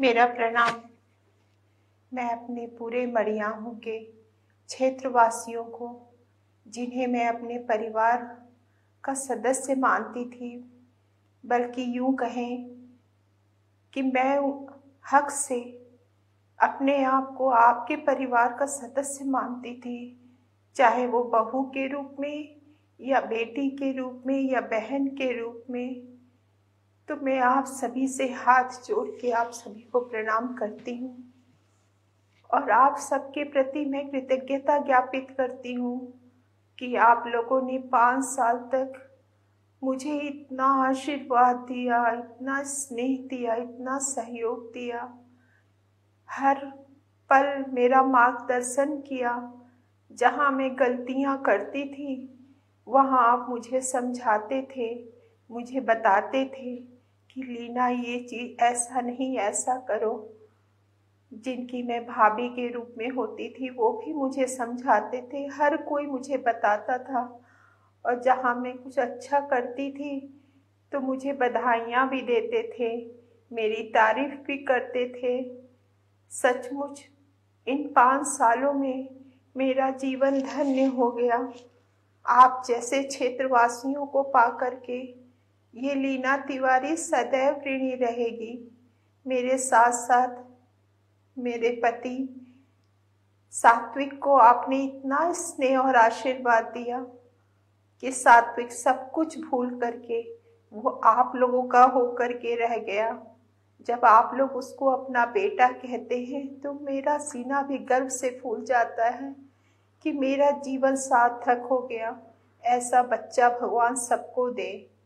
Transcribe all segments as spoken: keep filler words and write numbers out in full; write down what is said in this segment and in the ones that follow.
मेरा प्रणाम। मैं अपने पूरे मड़ियाहू के क्षेत्रवासियों को, जिन्हें मैं अपने परिवार का सदस्य मानती थी, बल्कि यूं कहें कि मैं हक से अपने आप को आपके परिवार का सदस्य मानती थी, चाहे वो बहू के रूप में या बेटी के रूप में या बहन के रूप में। तो मैं आप सभी से हाथ जोड़ के आप सभी को प्रणाम करती हूँ और आप सबके प्रति मैं कृतज्ञता ज्ञापित करती हूँ कि आप लोगों ने पाँच साल तक मुझे इतना आशीर्वाद दिया, इतना स्नेह दिया, इतना सहयोग दिया, हर पल मेरा मार्गदर्शन किया। जहाँ मैं गलतियाँ करती थी वहाँ आप मुझे समझाते थे, मुझे बताते थे कि लीना ये चीज़ ऐसा नहीं, ऐसा करो। जिनकी मैं भाभी के रूप में होती थी वो भी मुझे समझाते थे, हर कोई मुझे बताता था। और जहाँ मैं कुछ अच्छा करती थी तो मुझे बधाइयाँ भी देते थे, मेरी तारीफ भी करते थे। सचमुच इन पाँच सालों में मेरा जीवन धन्य हो गया। आप जैसे क्षेत्रवासियों को पा करके ये लीना तिवारी सदैव ऋणी रहेगी। मेरे साथ साथ मेरे पति सात्विक को आपने इतना स्नेह और आशीर्वाद दिया कि सात्विक सब कुछ भूल करके वो आप लोगों का होकर के रह गया। जब आप लोग उसको अपना बेटा कहते हैं तो मेरा सीना भी गर्व से फूल जाता है कि मेरा जीवन सार्थक हो गया। ऐसा बच्चा भगवान सबको दे,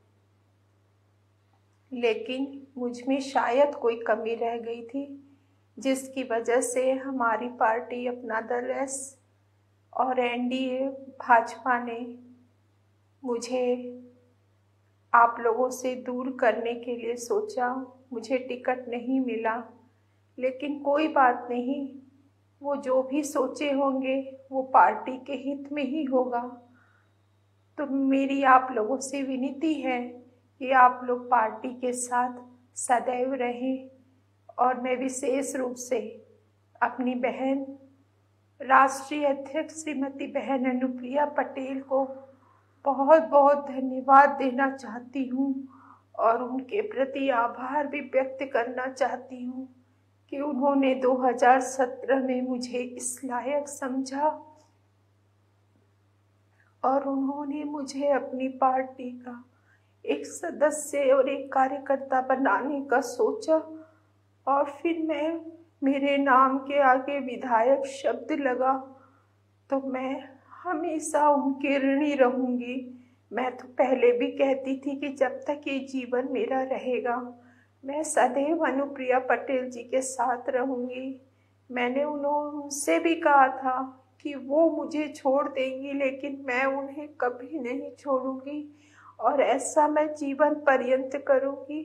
लेकिन मुझ में शायद कोई कमी रह गई थी, जिसकी वजह से हमारी पार्टी अपना दल एस और एनडीए भाजपा ने मुझे आप लोगों से दूर करने के लिए सोचा। मुझे टिकट नहीं मिला, लेकिन कोई बात नहीं, वो जो भी सोचे होंगे वो पार्टी के हित में ही होगा। तो मेरी आप लोगों से विनती है कि आप लोग पार्टी के साथ सदैव रहें। और मैं विशेष रूप से अपनी बहन राष्ट्रीय अध्यक्ष श्रीमती बहन अनुप्रिया पटेल को बहुत बहुत धन्यवाद देना चाहती हूँ और उनके प्रति आभार भी व्यक्त करना चाहती हूँ कि उन्होंने दो हज़ार सत्रह में मुझे इस लायक समझा और उन्होंने मुझे अपनी पार्टी का एक सदस्य और एक कार्यकर्ता बनाने का सोचा। और फिर मैं मेरे नाम के आगे विधायक शब्द लगा तो मैं हमेशा उनके ऋणी रहूँगी। मैं तो पहले भी कहती थी कि जब तक ये जीवन मेरा रहेगा मैं सदैव अनुप्रिया पटेल जी के साथ रहूँगी। मैंने उनसे भी कहा था कि वो मुझे छोड़ देंगी, लेकिन मैं उन्हें कभी नहीं छोड़ूंगी और ऐसा मैं जीवन पर्यंत करूँगी।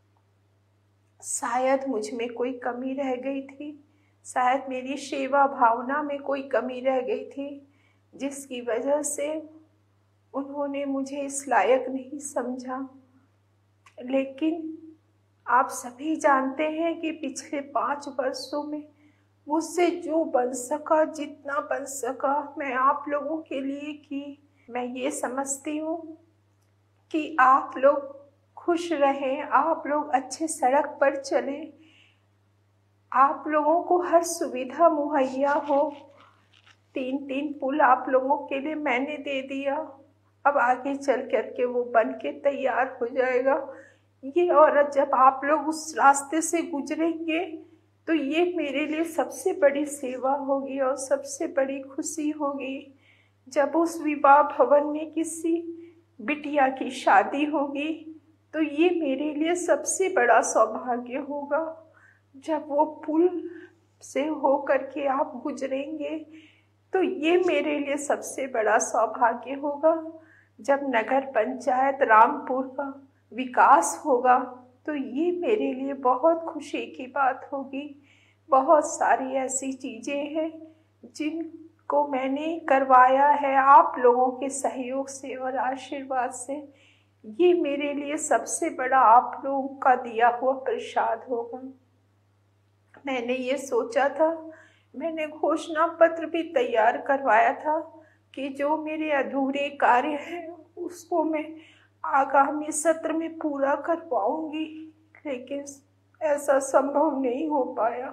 शायद मुझ में कोई कमी रह गई थी, शायद मेरी सेवा भावना में कोई कमी रह गई थी, जिसकी वजह से उन्होंने मुझे इस लायक नहीं समझा। लेकिन आप सभी जानते हैं कि पिछले पाँच वर्षों में मुझसे जो बन सका, जितना बन सका, मैं आप लोगों के लिए की। मैं ये समझती हूँ कि आप लोग खुश रहें, आप लोग अच्छे सड़क पर चलें, आप लोगों को हर सुविधा मुहैया हो। तीन तीन पुल आप लोगों के लिए मैंने दे दिया, अब आगे चल कर के वो बन के तैयार हो जाएगा। ये औरत जब आप लोग उस रास्ते से गुजरेंगे तो ये मेरे लिए सबसे बड़ी सेवा होगी और सबसे बड़ी खुशी होगी। जब उस विवाह भवन में किसी बिटिया की शादी होगी तो ये मेरे लिए सबसे बड़ा सौभाग्य होगा। जब वो पुल से हो कर के आप गुजरेंगे तो ये मेरे लिए सबसे बड़ा सौभाग्य होगा। जब नगर पंचायत रामपुर का विकास होगा तो ये मेरे लिए बहुत खुशी की बात होगी। बहुत सारी ऐसी चीज़ें हैं जिनको मैंने करवाया है आप लोगों के सहयोग से और आशीर्वाद से। ये मेरे लिए सबसे बड़ा आप लोगों का दिया हुआ प्रसाद होगा। मैंने ये सोचा था, मैंने घोषणा पत्र भी तैयार करवाया था कि जो मेरे अधूरे कार्य हैं उसको मैं आगामी सत्र में पूरा कर पाऊंगी, लेकिन ऐसा संभव नहीं हो पाया।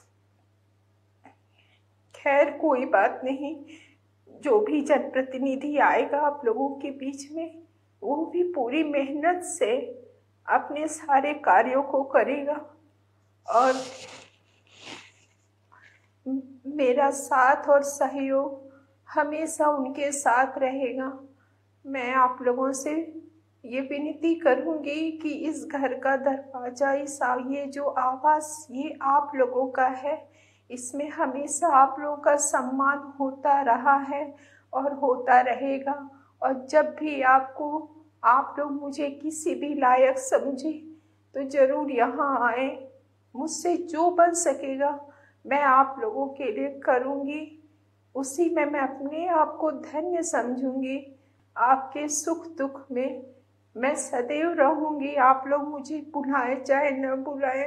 खैर कोई बात नहीं, जो भी जनप्रतिनिधि आएगा आप लोगों के बीच में, वो भी पूरी मेहनत से अपने सारे कार्यों को करेगा और मेरा साथ और सहयोग हमेशा उनके साथ रहेगा। मैं आप लोगों से ये विनती करूंगी कि इस घर का दरवाजा, इस ये जो आवास, ये आप लोगों का है, इसमें हमेशा आप लोगों का सम्मान होता रहा है और होता रहेगा। और जब भी आपको आप लोग मुझे किसी भी लायक समझे तो ज़रूर यहाँ आए। मुझसे जो बन सकेगा मैं आप लोगों के लिए करूँगी, उसी में मैं अपने आप को धन्य समझूंगी। आपके सुख दुख में मैं सदैव रहूंगी, आप लोग मुझे बुलाए चाहे न बुलाए,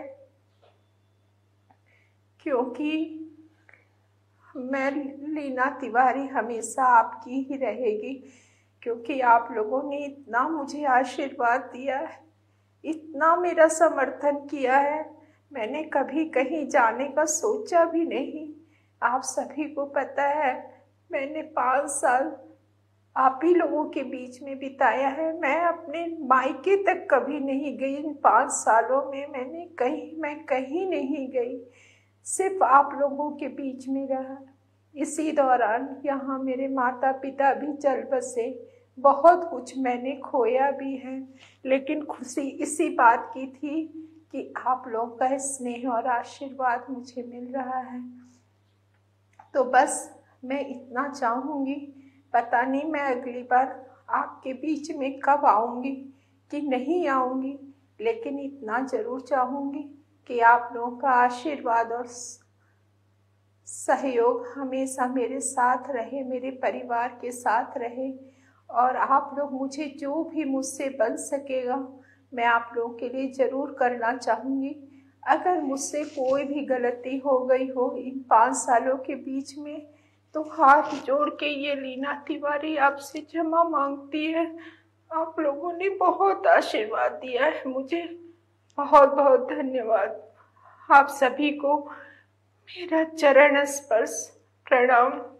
क्योंकि मैं लीना तिवारी हमेशा आपकी ही रहेगी, क्योंकि आप लोगों ने इतना मुझे आशीर्वाद दिया है, इतना मेरा समर्थन किया है। मैंने कभी कहीं जाने का सोचा भी नहीं। आप सभी को पता है मैंने पाँच साल आप ही लोगों के बीच में बिताया है। मैं अपने मायके तक कभी नहीं गई। इन पाँच सालों में मैंने कहीं मैं कहीं नहीं गई, सिर्फ आप लोगों के बीच में रहा। इसी दौरान यहाँ मेरे माता पिता भी चल बसे, बहुत कुछ मैंने खोया भी है, लेकिन खुशी इसी बात की थी कि आप लोगों का स्नेह और आशीर्वाद मुझे मिल रहा है। तो बस मैं इतना चाहूँगी, पता नहीं मैं अगली बार आपके बीच में कब आऊँगी कि नहीं आऊँगी, लेकिन इतना ज़रूर चाहूँगी कि आप लोगों का आशीर्वाद और सहयोग हमेशा मेरे साथ रहे, मेरे परिवार के साथ रहे। और आप लोग मुझे जो भी मुझसे बन सकेगा मैं आप लोगों के लिए ज़रूर करना चाहूँगी। अगर मुझसे कोई भी गलती हो गई हो इन पाँच सालों के बीच में, तो हाथ जोड़ के ये लीना तिवारी आपसे क्षमा मांगती है। आप लोगों ने बहुत आशीर्वाद दिया है मुझे, बहुत बहुत धन्यवाद। आप सभी को मेरा चरण स्पर्श प्रणाम।